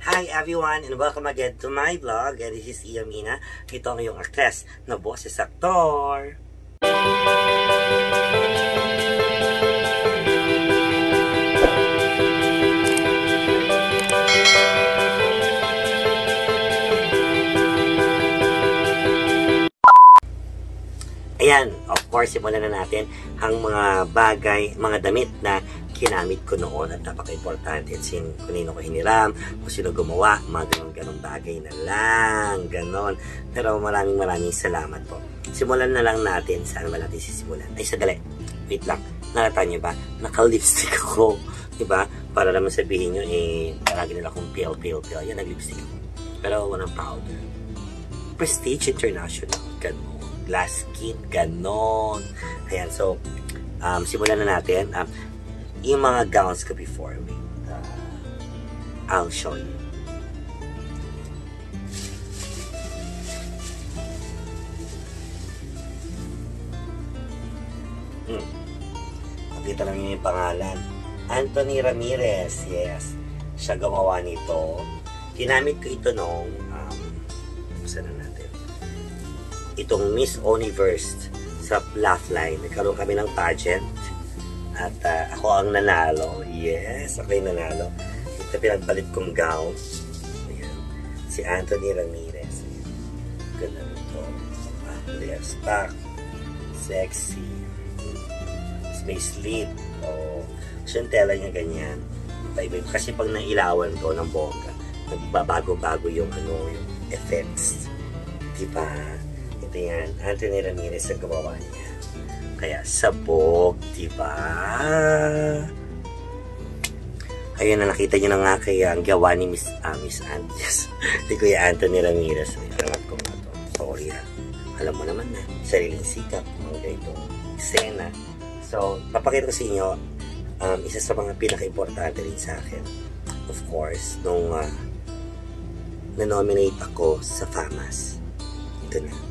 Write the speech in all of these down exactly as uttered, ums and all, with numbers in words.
Hi everyone and welcome again to my vlog. And this is Iyamina. Ito ang iyong actress na boses aktor. Ayan, of course, simulan na natin ang mga bagay, mga damit na kinamit ko noon at napaka-importante at sin kunino ko hiniram, kung sino gumawa, mga ganun-ganun bagay na lang, ganon. Pero maraming maraming salamat po. Simulan na lang natin, saan ba natin sisimulan? Ay, sadali, wait lang, nakita nyo ba? Naka-lipstick ako, diba? Para naman sabihin nyo, eh, palagi nila akong pale, pale, pale. Yan, nag-lipstick ako. Pero walang powder. Prestige International, ganon. Glass skin, ganon. Ayan, so, um, simulan na natin. Um, yung mga gowns ko before, wait, uh, I'll show you. Hmm. Makita lang yun yung pangalan. Anthony Ramirez, yes. Siya gumawa nito. Ginamit ko ito nung, um, saan na natin? Itong Miss Universe sa Laugh-Line. Nagkaroon kami ng pageant. At uh, ako ang nanalo. Yes, ako yung nanalo. Ito pinagbalit kong gown. Ayan. Si Anthony Ramirez. Ayan. Ganda nito. Yes, back. Sexy. May slit. Oh. So yung tela niya ganyan. Kasi pag nailawan ko ng bongga, nagbabago-bago yung ano, yung effects. Diba? Ito yan. Anthony Ramirez ang gumawa niya. Kaya sabog, diba? Ayun na, nakita nyo na nga kaya ang gawa ni Miss, ah, Miss Andres. Di Kuya Anthony Ramirez. Ay, alam ko nga to. Sorry ha. Alam mo naman na, sariling sikap, mga ganitong eksena. So, papakita ko sa inyo, um, isa sa mga pinaka-importante rin sa akin. Of course, nung uh, na-nominate ako sa FAMAS. Ito na.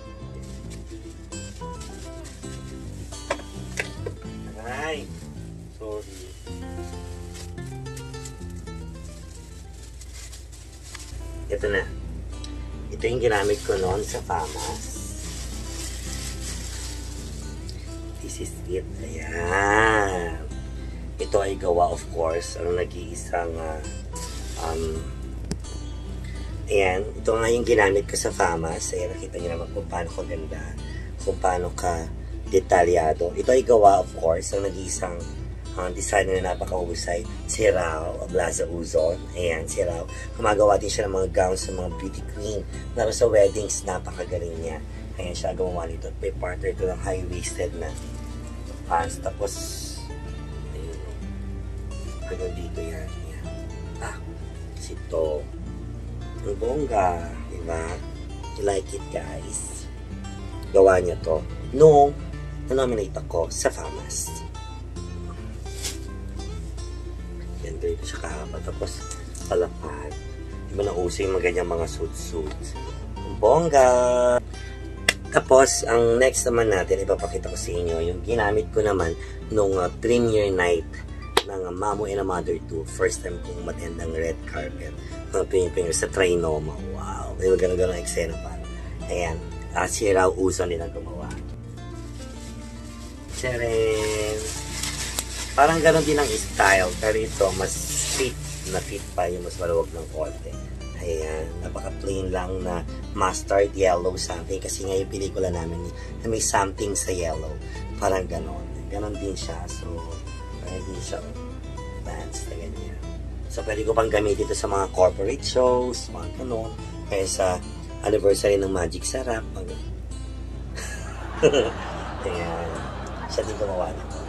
Ay, sorry. Ito na. Ito yung ginamit ko noon sa FAMAS. This is it. Ayan. Ito ay gawa, of course, ang nag-iisang uh, um, ayan. Ito nga yung ginamit ko sa FAMAS. Ayan, nakita nyo naman kung paano ko ganda. Kung paano ka detalyado. Ito ay gawa, of course, ang nag-iisang uh, designer na napakahusay, si Rao Ablaza Uzon. Ayan, si Rao. Gumagawa din siya ng mga gowns sa mga beauty queen. Lalo sa weddings, napakagaling niya. Ayan siya gumawa nito. May partner ito ng high-waisted na pants. Tapos, ayun. Ganun dito yan. Ayan. Ah, kasi ito. Ang bongga. Diba? You like it, guys? Gawa niya to. Nung na-nominate ako sa FAMAS. Yan, dito siya kahaba. Tapos, palapad. Diba nauso yung mga ganyang mga suit-suit. Bongga! Tapos, ang next naman natin, ipapakita ko sa inyo, yung ginamit ko naman nung uh, premiere night ng uh, Mamo and a Mother two. First time kong umattend ng red carpet. Mga premiere sa Trinoma. Wow! May magandang eksena pa. Ayan. Uh, si Rao Uzon din ang gumawa. Tcharam! Parang gano'n din ang style, pero ito mas fit na fit pa yung mas maluwag ng konti. Ayan, napaka-plain lang na mustard yellow something kasi nga yung pelikula namin na may something sa yellow. Parang gano'n. Gano'n din siya. So, parang din siya pants na ganyan. So, pwede ko pang gamitin ito sa mga corporate shows, mga gano'n. Kaya sa anniversary ng Magic Sarap. Ayan. Siya din gumawa nito.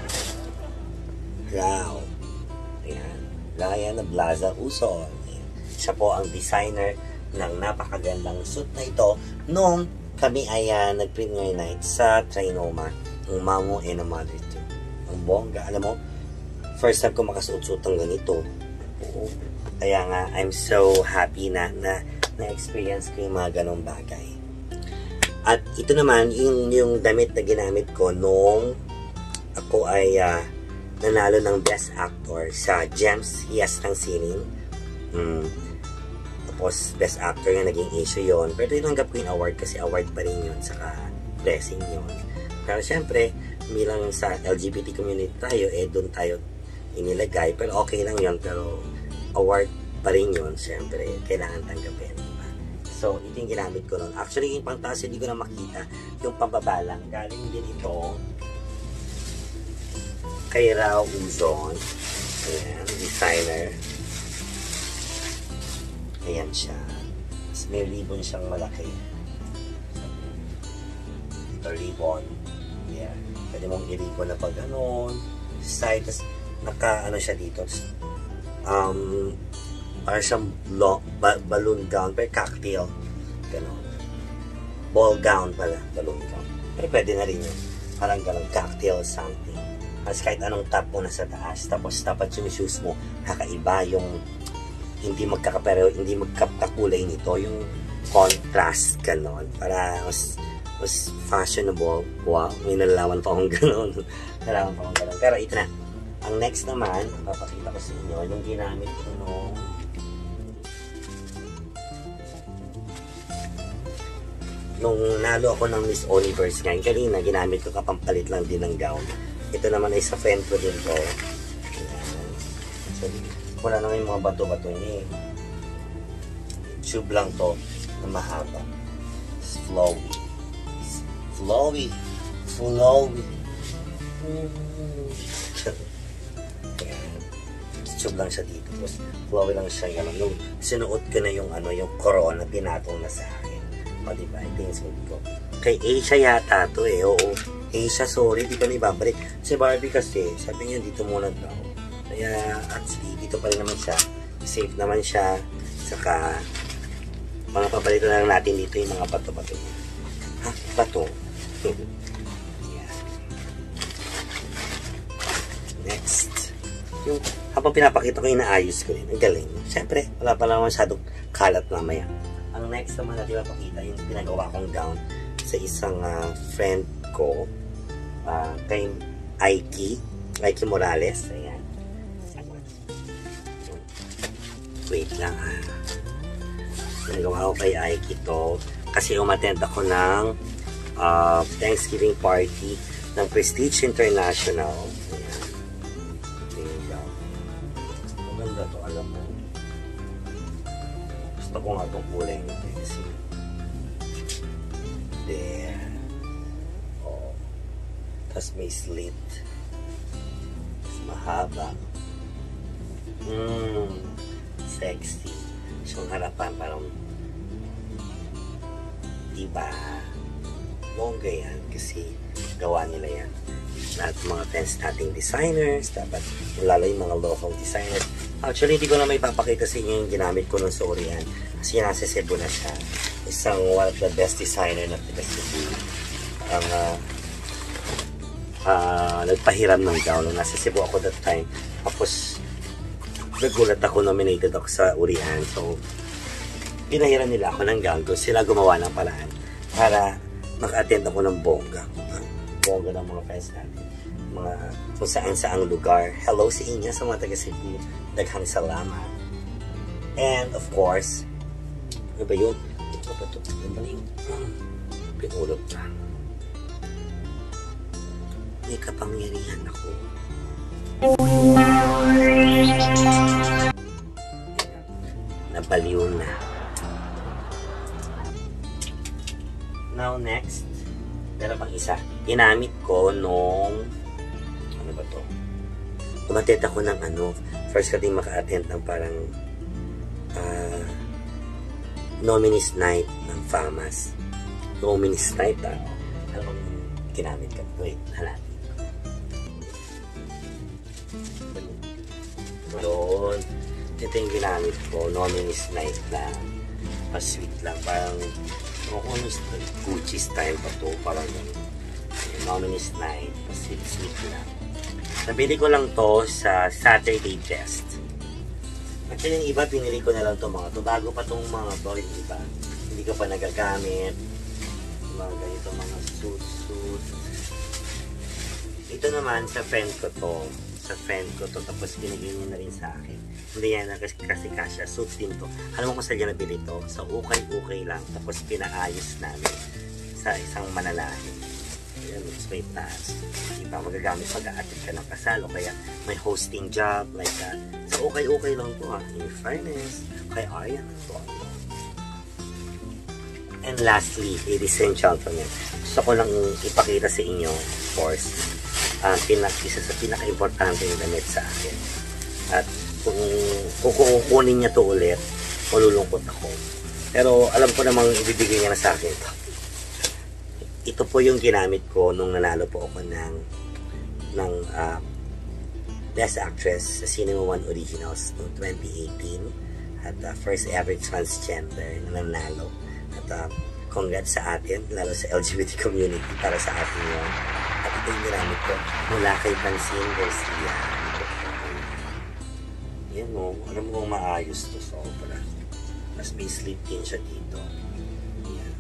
Rao. Ayan. Ryan Ablaza Uzon. Siya po ang designer ng napakagandang suit na ito nung kami ay uh, nag-premiere night sa Trinoma ng Mamo and a Mother two. Ang bongga. Alam mo, first time ko makasuot-suot ng ganito. Oo. Kaya nga, I'm so happy na na na-experience ko yung mga ganong bagay. At ito naman, yung, yung damit na ginamit ko nung ako ay uh, nanalo ng Best Actor sa Gems Hiyas ng Sining. Mm. Tapos, Best Actor nga naging issue yon. Pero tinanggap ko yung award kasi award pa rin yun. Saka, blessing yun. Pero syempre, bilang sa L G B T community tayo, eh doon tayo inilagay. Pero okay lang yun. Pero, award pa rin yun. Syempre, kailangan tanggapin. Diba? So, ito yung ginamit ko nun. Actually, yung pangtaas, hindi ko na makita. Yung pambabalang. Galing din ito kay Rao Uzon. Ayan, designer. Ayan siya. Tapos may ribbon siyang malaki. Ito ribbon. Yeah. Pwede mong i-ribbon na pag ganon. Side, tapos naka ano siya dito. Um, parang siyang long, ba balloon gown. Pero cocktail. Ganon. Ball gown pala. Balloon gown. Pero pwede na rin yun. Parang ganon. Cocktail something. Tapos kahit anong top mo nasa taas. Tapos dapat yung shoes mo. Kakaiba yung hindi magkakapero, hindi magkakulay nito, yung contrast ganon, para mas, mas fashionable. Wow, may nalalaman pa akong ganon. nalalaman pa akong ganon. Pero ito na, ang next naman, papakita ko sa inyo, yung ginamit ko nung nung nalo ako ng Miss Universe ngayon, kanina, ginamit ko kapampalit lang din ng gown. Ito naman ay sa friend ko din to. So, wala naman yung mga bato-bato niya eh. Tube lang to na mahaba. It's flowy. It's flowy. Flowy. Ayan. Tube lang siya dito. Tapos flowy lang siya. Yung sinuot ko na yung ano, yung corona, pinatong na sa akin. O diba? Ito yung suot ko. Kay Asia yata to eh. Oo. Asia, sorry. Di ba na ibabalik? Si Barbie kasi, sabi niya dito muna daw. Kaya actually, dito pa rin naman siya. Safe naman siya. Saka, mga pabalito na lang natin dito yung mga bato-bato niya. Ha? Bato? Yeah. Next. Yung, habang pinapakita ko, inaayos ko rin. Ang galing. Siyempre, wala pa lang masyadong kalat mamaya. Ang next naman natin mapakita, yung pinagawa kong gown sa isang uh, friend ko. Uh, kay Aiki. Aiki Morales. Ayan. Wait lang ha. Nagawa ko kay Aiki to kasi umattend ako ng uh, Thanksgiving party ng Prestige International. Ayan. Ayan. Maganda to, alam mo. Gusto ko nga itong kulay nito kasi there. Oh. Tapos may slit. Tapos mahaba. Hmm. Sexy. So, ang harapan parang diba bongga yan kasi gawa nila yan. Lahat mga friends nating designers, dapat lalo yung mga local designers. Actually, hindi ko na may papakita sa inyo yung ginamit ko ng Sorian kasi nasa Cebu na siya. Isang one of the best designer na taga Cebu. Ang uh, uh, nagpahiram ng gown. Nasa Cebu ako that time. Tapos, nagulat ako, nominated ako sa Urian. So, pinahiran nila ako ng gown ko. Sila gumawa ng paraan para maka-attend ako ng bongga. Bongga ng mga friends natin. Mga kung saan-saang lugar. Hello sa inyo sa mga taga-Cebu. Daghang salamat. And of course, ano ba yun? Ito ba ito? Ano ba yun? Pinulot na. May kapangyarihan ako. Nabaliw na. Now next, meron pang isa. Ginamit ko nung ano ba to? Umattend ako ng ano, first ka din maka-attend ng parang uh, nominees night ng FAMAS. Nominees night ah. Ano bang ginamit ka? Wait, halati. Doon. Ito yung ginamit ko. Nominees night lang. Pa-sweet lang. Parang kung ano Gucci style pa to. Parang nominees night. Pa-sweet sweet lang. Nabili ko lang to sa Saturday Best. Actually yung iba pinili ko na lang to mga to. Bago pa tong mga to. Yung iba. Hindi ko pa nagagamit. Mga ganito mga suit suit. Ito naman sa friend ko to. sa friend ko to, tapos binigay niya na rin sa akin. Hindi yan na kasi, kasi kasya, suit din to. Alam mo kung saan niya nabili to? Sa ukay-ukay lang, tapos pinaayos namin sa isang manalahin. Ayan, may taas. Diba, magagamit pag-a-attend ka ng kasal o kaya may hosting job like that. Sa ukay-ukay lang to ha, in fairness, kay Aryan to. And lastly, ladies and gentlemen, gusto ko lang ipakita sa inyo, of course, uh, pinak isa sa pinaka-importante yung damit sa akin. At kung, kung kukunin niya to ulit, malulungkot ako. Pero alam ko namang ibibigay niya na sa akin ito. Ito po yung ginamit ko nung nanalo po ako ng, ng uh, Best Actress sa Cinema One Originals noong twenty eighteen. At uh, first ever transgender na nanalo. At uh, congrats sa atin, lalo sa L G B T community, para sa atin yun. At ito yung ginamit ko mula kay Francine Garcia. Yan o, alam mo kung maayos to, sobra. Mas may slip din siya dito. Yan.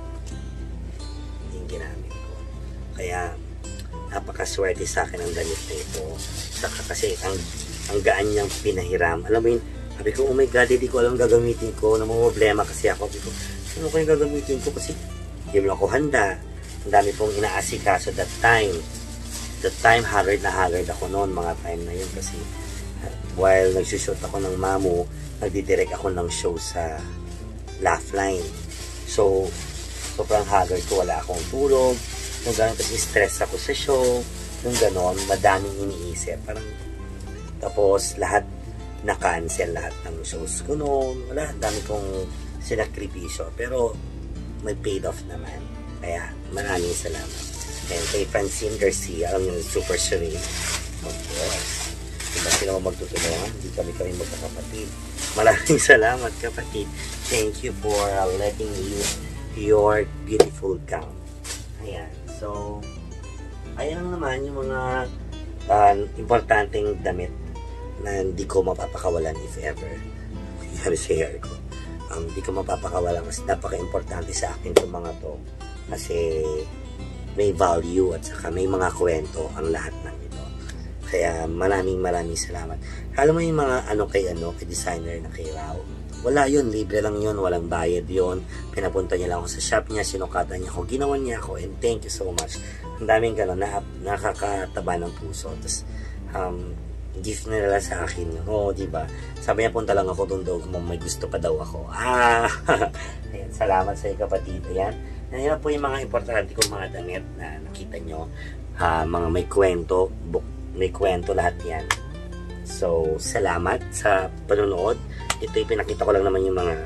Yung ginamit ko. Kaya, napakaswerte sa akin ang damit na ito. Saka kasi, ang, ang gaan niyang pinahiram. Alam mo yun, sabi ko, oh my God, hindi ko alam gagamitin ko. Ano mga problema kasi ako. Sabi ko, ano ko yung gagamitin ko? Kasi, hindi mo ako handa. Ang dami pong inaasikaso that time. That time, haggard na haggard ako noon, mga time na yun. Kasi, uh, while nagsushoot ako ng Mamu, nagdidirect ako ng show sa Laugh Line. So, sobrang haggard ko. Wala akong tulog. Yung gano'n, kasi stress ako sa show. Yung gano'n, madaming iniisip. Parang, tapos, lahat na-cancel lahat ng shows ko noon. Wala, dami kong sinakripisyo. Pero, may paid off naman. Kaya, maraming salamat. And kay Francine Garcia, alam niyo, super serene. Of course. Diba sila mo magtutulungan? Hindi kami kami magkakapatid. Maraming salamat, kapatid. Thank you for uh, letting me use your beautiful gown. Ayan. So, ayan lang naman yung mga uh, importanteng damit na hindi ko mapapakawalan if ever. Yan share ko. Um, hindi ko mapapakawalan kasi napaka-importante sa akin itong mga to. Kasi may value at saka may mga kwento ang lahat ng ito. Kaya maraming maraming salamat. Alam mo yung mga ano kay ano, kay designer na kay Rao. Wala yun, libre lang yun, walang bayad yun. Pinapunta niya lang ako sa shop niya, sinukatan niya ako, ginawan niya ako, and thank you so much. Ang daming gano'n, na, nakakataba ng puso. Tapos, um, gift na nila sa akin. Oo, oh, diba? Sabi niya, punta lang ako doon daw kung may gusto pa daw ako. Ah! Ayan, salamat sa iyo, kapatid. Ayan. Ayan po yung mga importante kong mga damit na nakita nyo. Uh, mga may kwento, book, may kwento lahat yan. So, salamat sa panonood. Ito yung pinakita ko lang naman yung mga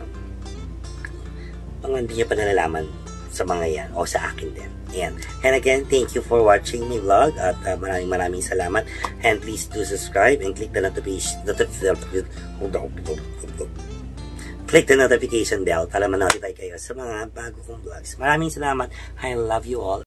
mga hindi nyo pa nalalaman sa mga yan o sa akin din. Ayan. And again, thank you for watching my vlog at uh, maraming maraming salamat. And please do subscribe and click the notification click the notification bell para ma-notify kayo sa mga bago kong vlogs. Maraming salamat. I love you all.